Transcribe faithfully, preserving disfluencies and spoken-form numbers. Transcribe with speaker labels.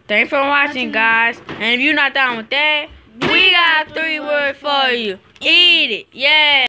Speaker 1: Thanks for watching, guys. And if you're not down with that, we got three words for you. Eat it. Yeah.